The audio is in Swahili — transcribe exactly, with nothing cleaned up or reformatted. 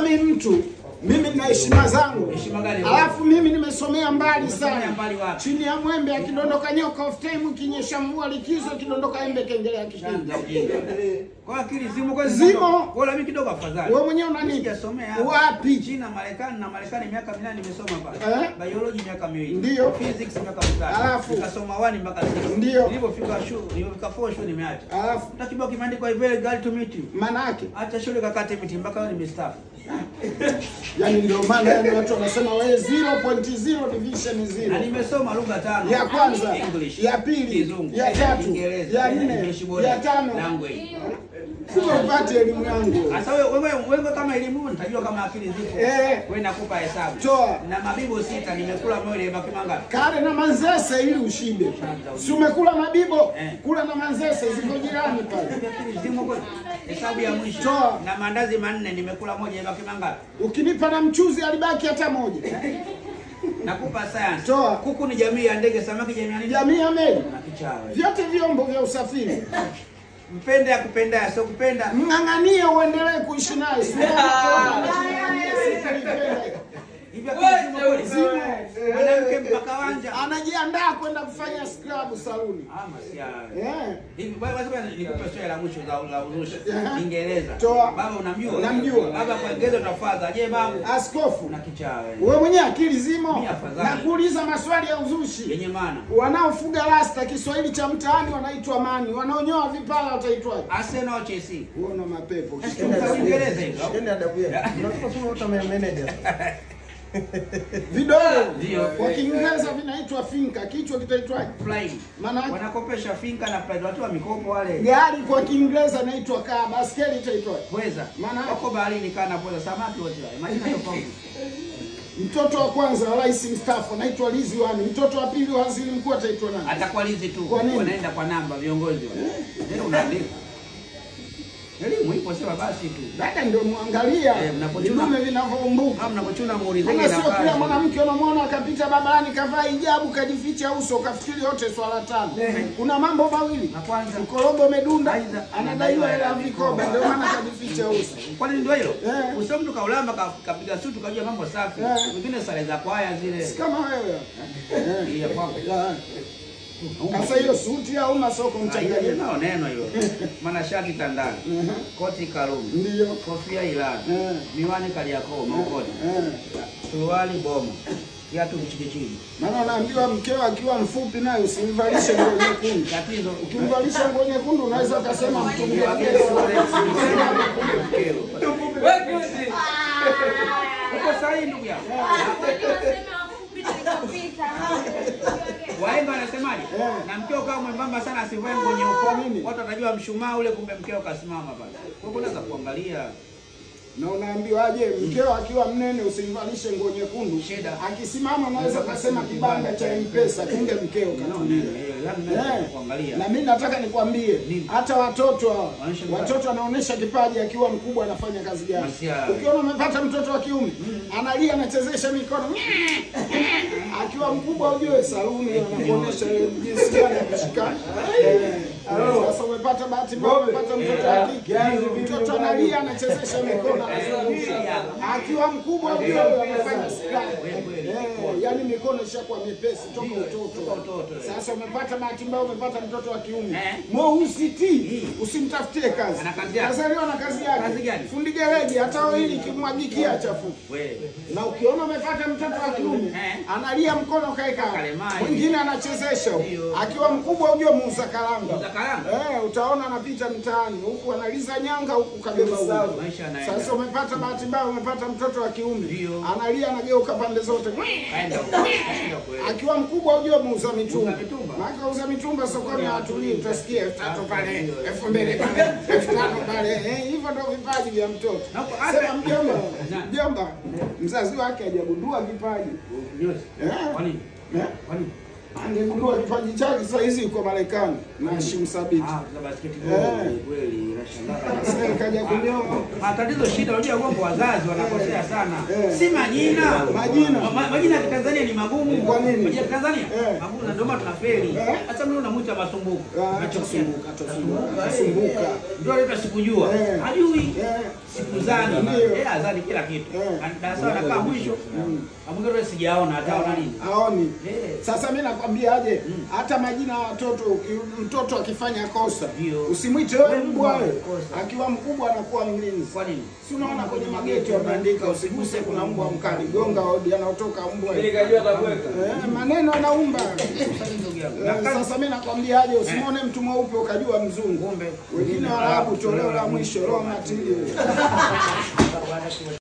mimi mtu mimi nina heshima zangu. Heshima gani? Alafu mimi nimesomea mbali sana. Mbali wapi? Chini ya mwembe akidondoka nyoka of time kinyesha mvua likizo kidondoka embe kengele ya kishindi. Kwa akili zimo kwa zimo. Wala mimi kidogo afadhali. Wewe mwenyewe una nini? Sijasomea wapi? China, Marekani na Marekani miaka minane nimesoma pale. Eh? Biology miaka miwili. Ndio. Physics miaka mitatu. Alafu nikasoma one mpaka six. Ndio. Nilipofika shule, nilipofika four shule nimeacha. Alafu takibao kimeandikwa very glad to meet you. Maana yake acha shule kakate miti mpaka leo nimestaafu. Yaani ndio maana yani watu wanasema wewe zero point zero division zero. Na nimesoma lugha tano. Ya kwanza, English, ya pili, Kizungu, ya tatu, Kiingereza, ya nne, ya tano. Language. Sio upate elimu yangu. Sasa wewe wewe wewe kama elimu nitajua kama akili zipo. Eh. Wewe nakupa hesabu. Toa. Na mabibo sita nimekula mwele makimanga. Kale na manzese ili ushibe. Si umekula mabibo? Eh. Kula na manzese ziko jirani pale. Akili zimo kwa hesabu ya mwisho. Toa. Na mandazi manne nimekula moja makimanga. Ukinipa na mchuzi alibaki hata moja. Nakupa science. Toa. Kuku ni jamii ya ndege, samaki jamii ya nini? Jamii ya meli. Na kichawe. Vyote vyombo vya usafiri. Mpende ya kupenda, sio kupenda. Mng'ang'anie uendelee kuishi naye. Hivyo kizimo mwanamke mpaka wanja anajiandaa kwenda kufanya scrub saluni. Ah, masiara. Eh. Hivi baba sasa nikupe swali la mwisho za la urusha. Kiingereza. Toa. Baba unamjua? Unamjua. Baba kwa Kiingereza utafaza. Je, baba? Askofu. Na kichawe. Wewe mwenyewe akili zimo. Mimi afadhali. Na kuuliza maswali ya uzushi. Yenye maana. Wanaofuga rasta Kiswahili cha mtaani wanaitwa mani. Wanaonyoa vipala wataitwaje? Arsenal Chelsea. Uona mapepo. Kiingereza hizo. Shikeni adabu yenu. Unataka kusema watu manager. Vidole ndio kwa Kiingereza vinaitwa finka, kichwa kitaitwaje? Flying. Maana wanakopesha finka na pride watu wa mikopo wale. Gari kwa Kiingereza inaitwa kaa, baskeli itaitwaje? Pweza. Maana wako baharini kana pweza, samaki wote wale. Majina tofauti. Mtoto wa kwanza wa rais mstaafu anaitwa Lizi Wani. Mtoto wa pili wa waziri mkuu ataitwa nani? Atakuwa Lizi tu. Wanaenda kwa namba viongozi wale. Ndio unaandika. Elimu ipo sawa basi tu. Dada ndio muangalia. Vidume vinavyoumbuka. Kama mnapochuna muulizeni na sio kila mwanamke unamwona akapita barabarani kavaa hijabu kajificha uso kafikiri yote swala tano. Kuna mambo mawili. Na kwanza mkorogo medunda anadaiwa hela vikoba ndio maana kajificha uso. Kwani ndio hilo? Usio mtu kaulamba kapiga sutu kajua mambo safi. Wengine sare za kwaya zile. Si kama wewe. Eh, ya kwangu. Sasa hiyo suti au masoko mchanganyiko? Neno neno hiyo. Maana shati tandani. Koti Karume. Ndio. Kofia Ilani. Miwani Kariakoo Maukoni. Suruali Boma. Kiatu Vichekesho. Maana unaambiwa mkeo akiwa mfupi naye usimvalishe nguo nyekundu. Tatizo ukimvalisha nguo nyekundu unaweza ukasema mtumie wake. Uko sahihi ndugu yangu. Wahenga wanasemaje? Na mkeo kama mwembamba sana asivae nguo nyeupe. Watu watajua mshumaa ule kumbe mkeo kasimama pale. Kwa hiyo unaweza kuangalia. Na unaambiwa aje mkeo akiwa mnene usimvalishe nguo nyekundu. Akisimama unaweza kusema kibanda cha M-Pesa kumbe mkeo kanone. Kuangalia. Na mimi nataka nikwambie hata watoto hao. Watoto wanaonesha kipaji akiwa mkubwa anafanya kazi gani. Ukiona umepata mtoto wa kiume analia anachezesha mikono. Akiwa mkubwa ujue saluni anakuonesha jinsi gani ya kushika. Sasa umepata bahati mbaya umepata mtoto wa kike. Mtoto analia anachezesha mikono. Akiwa mkubwa ujue anafanya scrub. Yaani mikono ishakuwa mepesi toka utoto. Sasa umepata bahati mbaya umepata mtoto wa kiume. Mweusi ti usimtafutie kazi. Kazaliwa na kazi yake. Fundi gereji hata hili kimwagikia chafu. Na ukiona umepata mtoto wa kiume analia mkono kaeka. Mwingine anachezesha. Akiwa mkubwa ujue muuza karanga. Eh, utaona anapita mtaani huku analiza nyanga huku kabeba huko. Sasa umepata bahati mbaya umepata mtoto wa kiume. Analia anageuka pande zote. Akiwa mkubwa ujue muuza mitumba. Maana uza mitumba sokoni hatulii utasikia elfu tatu pale, elfu mbili pale, elfu tano pale. Eh, hivyo ndio vipaji vya mtoto. Sema mjomba, mjomba mzazi wake hajagundua kipaji. Eh? Kwani? Eh? Kwani? Angegundua kipaji chake sasa hizi yuko Marekani na Shim Sabiti. Ah, kwa basketball kweli inashangaza. Sasa kaja kunyoa. Matatizo shida unajua kwamba wazazi wanakosea sana. Si majina. Majina. Ma, majina ya Tanzania ni magumu. Kwa nini? Majina ya Tanzania magumu na ndio maana tunafeli. Sasa mimi unamuita Masumbuko. Atasumbuka, atasumbuka, atasumbuka. Ndio hata sikujua. Hajui. Sikuzani. Eh, azani kila kitu. Darasa anakaa mwisho. Amwingine sijaona hataona nini? Haoni. Sasa mimi nakwambia aje, hata majina ya watoto, mtoto akifanya kosa, usimwite wewe mbwa wewe. Akiwa mkubwa anakuwa mlinzi. Kwa nini? Si unaona kwenye mageti wameandika usiguse kuna mbwa mkali, gonga hodi anaotoka mbwa. Nilikajua atakuweka. Eh, maneno anaumba. Sasa mimi nakwambia aje, usimwone mtu mweupe ukajua mzungu. Wengine Waarabu toleo la mwisho, roho matili.